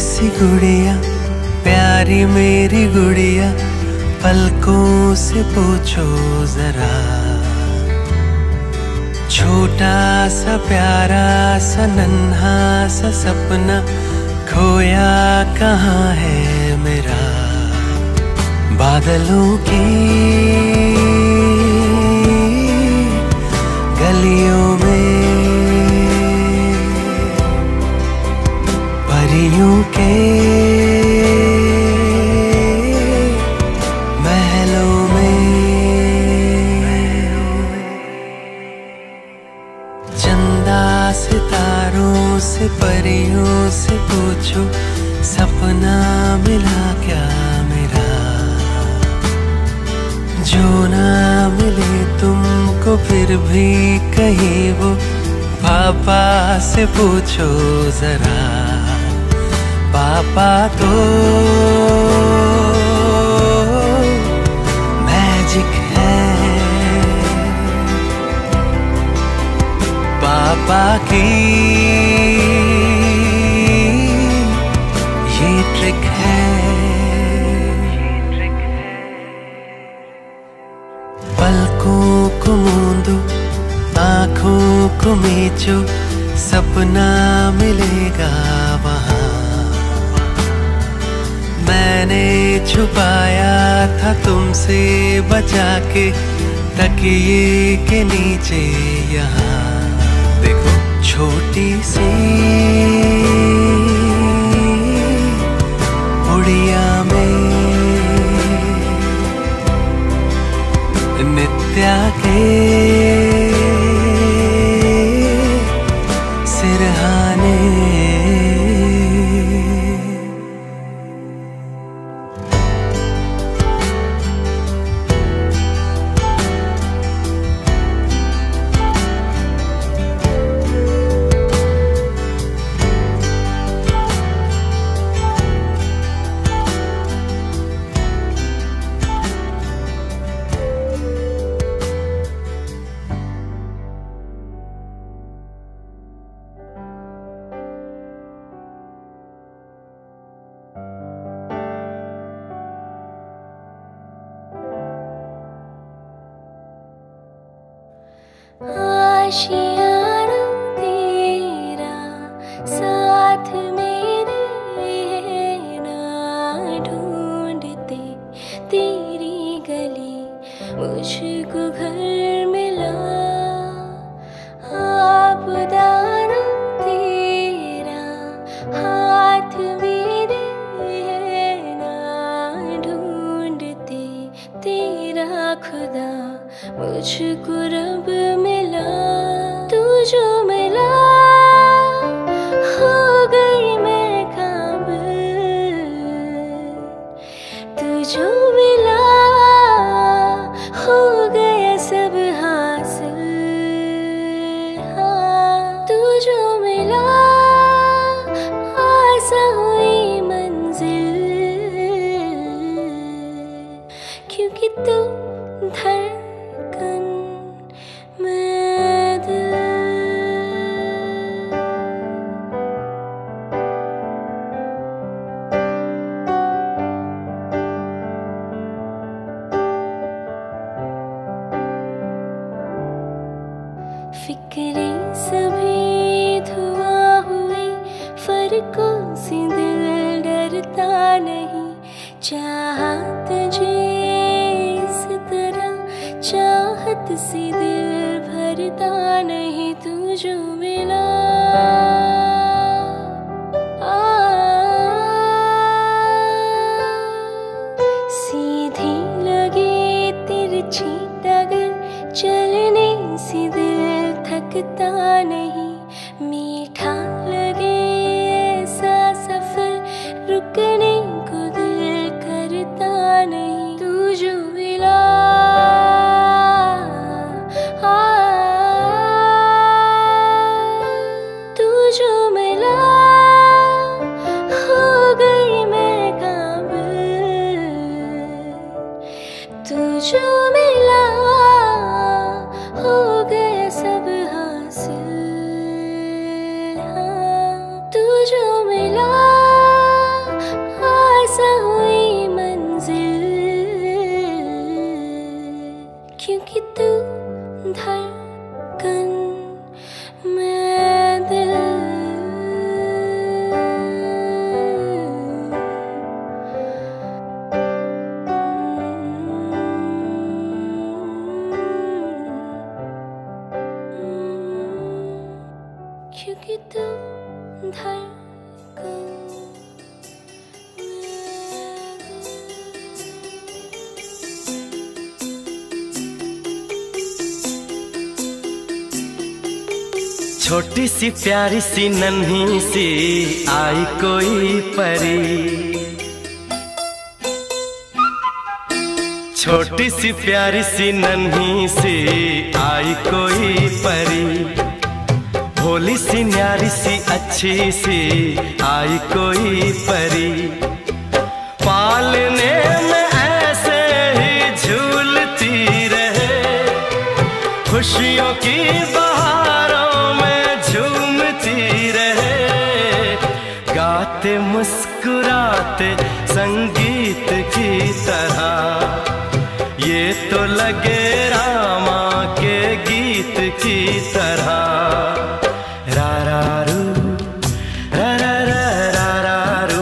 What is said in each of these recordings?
सी गुड़िया, प्यारी मेरी गुड़िया, पलकों से पूछो जरा। छोटा सा प्यारा सा नन्हा सा सपना खोया कहाँ है मेरा। बादलों की गलियों में, परियों के महलों में, चंदा सितारों से परियों से पूछो सपना मिला क्या मेरा। जो ना मिले तुमको फिर भी कहीं वो पापा से पूछो जरा। पापा तो मैजिक है, पापा की ये ट्रिक है। पलकों को मूंदो, आँखों को मीचो, सपना मिलेगा वहाँ। मैंने छुपाया था तुमसे बचा के तकिए के नीचे यहाँ। देखो छोटी सी उड़िया में नित्या के सिरहाने। आशियाना तेरा साथ मेरे ना ढूंढते तेरी गली मुझको घर मिला। आबदाना तेरा हाथ मेरे ना ढूंढते तेरा खुदा मुझको रब मिला। तू जो मिला हो गई मैं काबिल, तू जो मिला हो गया सब हासिल। हाँ तू जो मिला आसा हुई मंजिल, क्योंकि तू धड़कन में दिल। फिक्रें सभी धुआं हुई, फर्कों से दिल डरता नहीं। चाहत तुझे इस तरह चाहत से दिल भरता नहीं। तू जो मिला सीधी लगे तिरछी डगर, चलने से दिल थकता नहीं। मीठा लगे ऐसा सफर, रुकने को दिल करता नहीं। तू जो मिला तू जो मिला हो गई मैं काबिल, तू जो मिला हो गया सब हासिल। धड़कन मैं दिल क्योंकि तू धड़कन छोटी सी प्यारी सी नन्ही सी आई कोई परी, छोटी सी प्यारी सी नन्ही सी आई कोई परी, भोली सी न्यारी सी अच्छी सी आई कोई परी, पालने में ऐसे ही झूलती रहे, खुशियों की बहारों में झूमती रहे, गाते मुस्कुराते संगीत की तरह, ये तो लगे रामा के गीत की तरह। रा रा रू रा रा रा रा रू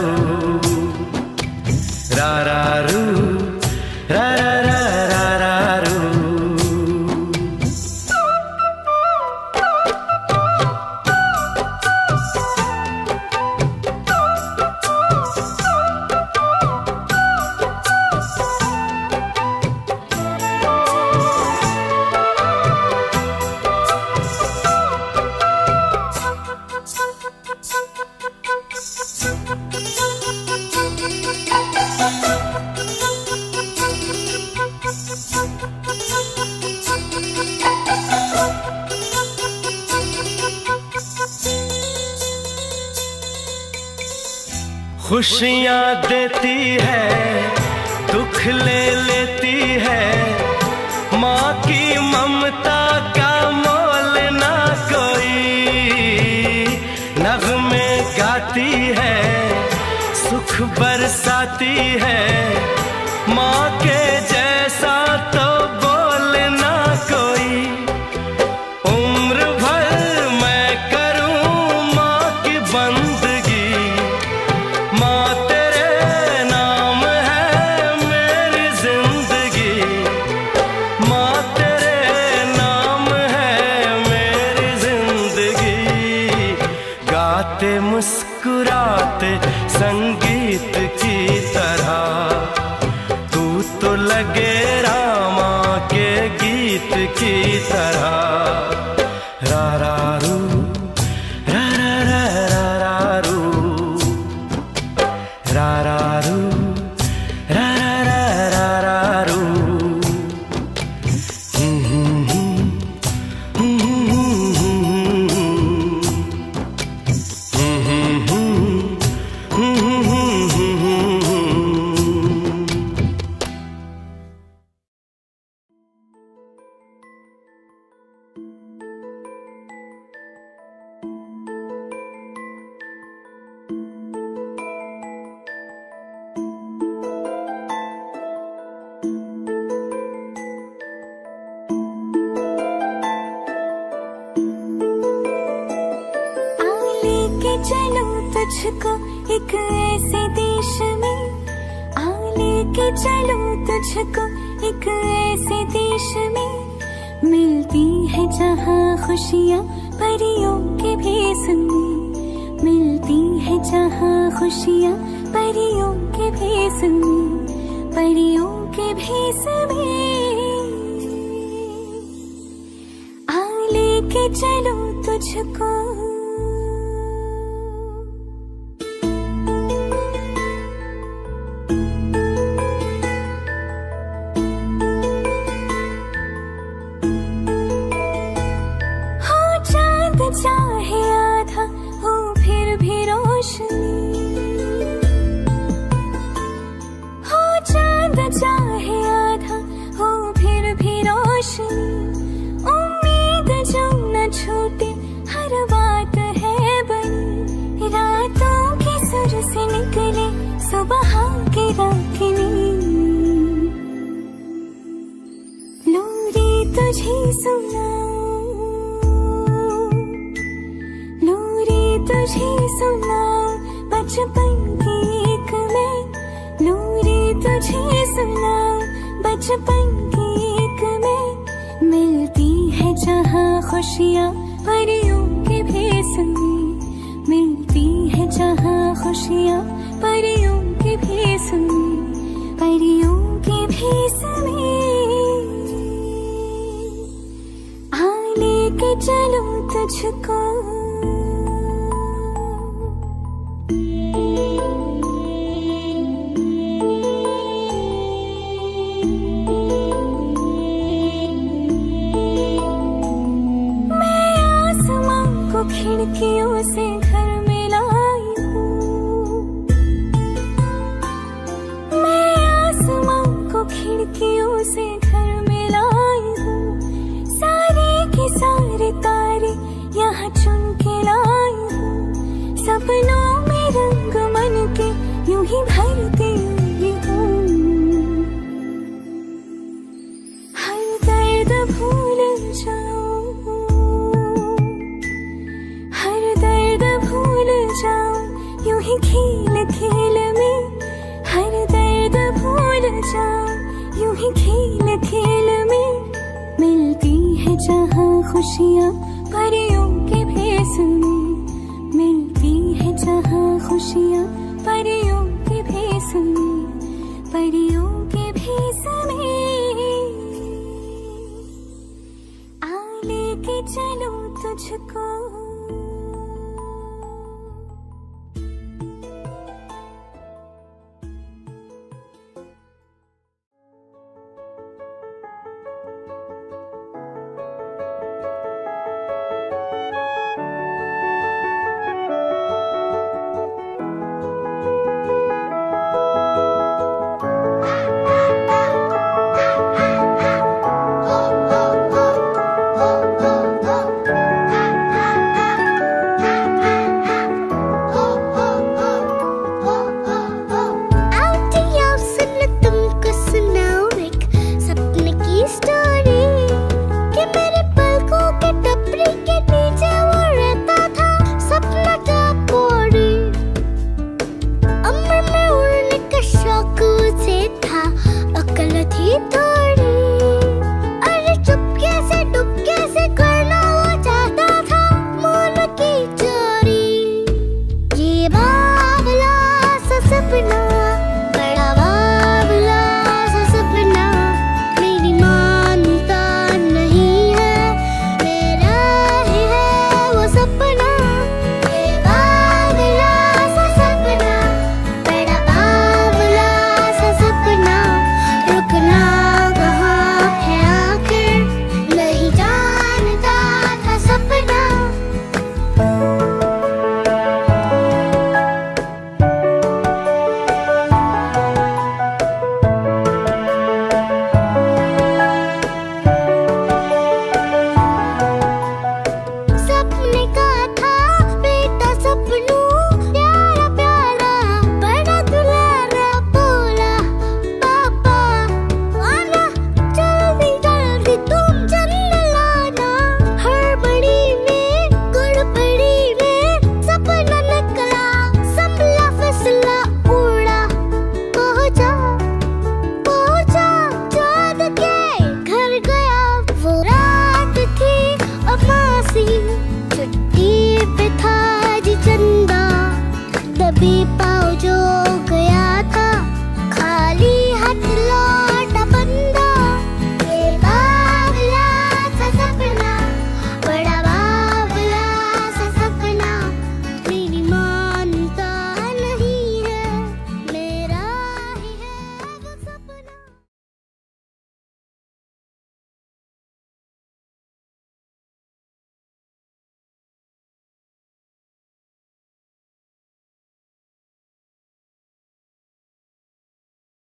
रा रा रू रा रा रा रा रू। खुशियाँ देती है, दुख ले लेती है, माँ की ममता का मोल ना कोई, नग़्मे गाती है, सुख बरसाती है, माँ के जैसा तो बोल ना कोई, उम्र भर मैं करूँ माँ की बंदगी, माँ तेरे नाम है मेरी जिंदगी, माँ तेरे नाम है मेरी जिंदगी, गाते मुस्कुराते संगीत की तरह, तू तो लगे रामा के गीत की तरह। रा रा रू रा रा रा रा रू रा रा रू रा रा रा रा रू। चलूं तुझको एक ऐसे देश में, आ लेके चलूं तुझको एक ऐसे देश में, मिलती है जहाँ खुशियाँ परियों के भेस में, मिलती है जहाँ खुशियाँ परियों के भेस में, परियों के भेस में, आ लेके चलूं तुझको। चाहे आधा हो फिर भी रोशनी, हो चांद चाहे आधा हो फिर भी रोशनी, उम्मीद जो न छूटे हर बात तुझे सुनाऊं बचपन की एक मैं, लोरी तुझे सुनाऊं बचपन की एक मैं। मिलती है जहाँ खुशियाँ परियों के भेस में, मिलती है जहाँ खुशियाँ परियों के भेस में, परियों के भेस में। आ लेके चलूं तुझको, खिड़कियों से घर में लाई हूँ, मैं आसमां को खिड़कियों से घर में लाई हूँ। सारे के सारे तारे यहाँ चुन के लाई हूँ, सपनों में रंग मन के यूं ही भरती हूँ। हर दर्द भूल जाऊं, यूं ही खेल खेल में, हर दर्द भूल जाऊं यूं ही खेल खेल में। मिलती है जहाँ खुशियाँ परियों के भेस में, मिलती है जहाँ खुशियाँ परियों के भेस में, परियों के भेस में। आ लेके चलूं तुझको।